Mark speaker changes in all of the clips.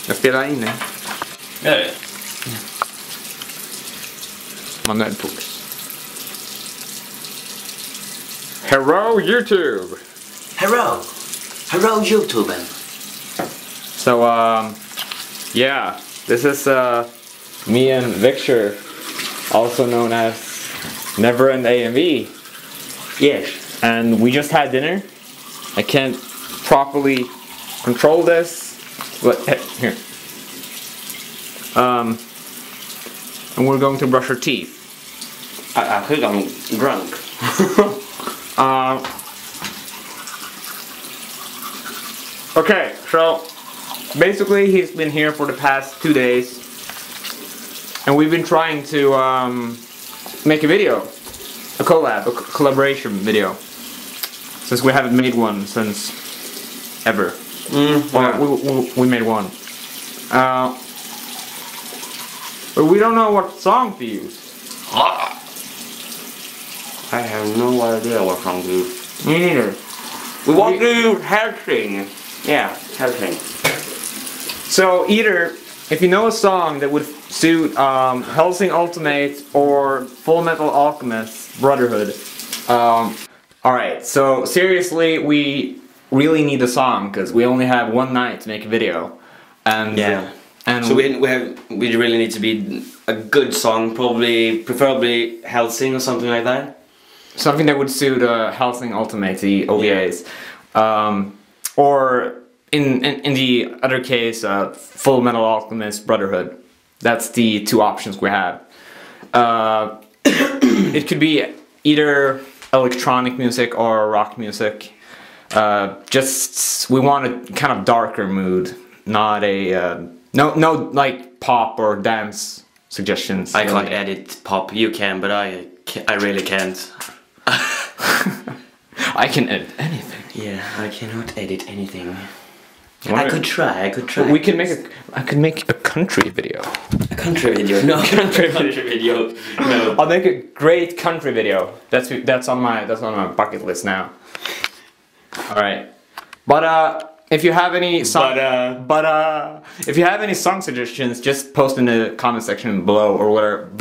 Speaker 1: Jag spelar in det.
Speaker 2: Gör det?
Speaker 1: Manuell fokus. Hello YouTube!
Speaker 2: Hello! Hello YouTube!
Speaker 1: So yeah, this is me and Victor, also known as Never End AMV.
Speaker 2: Yes.
Speaker 1: And we just had dinner. I can't properly control this, but here. And we're going to brush our teeth.
Speaker 2: I think I'm drunk.
Speaker 1: Okay, so basically he's been here for the past 2 days, and we've been trying to make a video, a collaboration video, since we haven't made one since ever. Well, we made one. But we don't know what song to use.
Speaker 2: I have no idea what song to use.
Speaker 1: Me neither.
Speaker 2: We want to do Helsing. Yeah, Helsing.
Speaker 1: So either, if you know a song that would suit Helsing Ultimate or Full Metal Alchemist Brotherhood. Alright, so seriously, we really need a song because we only have one night to make a video. And
Speaker 2: yeah.
Speaker 1: And
Speaker 2: so we really need to be a good song, preferably Helsing or something like that.
Speaker 1: Something that would suit Helsing Ultimate, the OVAs. Yeah. Or in the other case, Full Metal Alchemist Brotherhood. That's the two options we have. It could be either electronic music or rock music. Just we want a kind of darker mood, not a no like pop or dance suggestions.
Speaker 2: I can't edit pop. You can, but I really can't.
Speaker 1: I can edit anything.
Speaker 2: Yeah, I cannot edit anything. I could try.
Speaker 1: We can make I could make a country video.
Speaker 2: A country video? No, country video. No.
Speaker 1: I'll make a great country video. That's on my bucket list now. All right, but if you have any song, if you have any song suggestions, just post in the comment section below or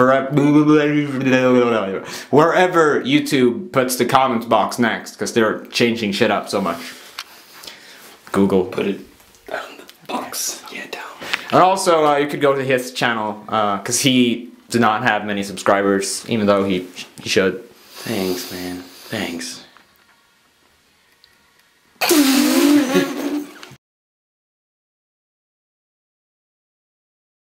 Speaker 1: wherever YouTube puts the comment box next, because they're changing shit up so much. Google.
Speaker 2: Put it down the box. Yeah, down.
Speaker 1: And also, you could go to his channel, because he did not have many subscribers, even though he should.
Speaker 2: Thanks, man. Thanks.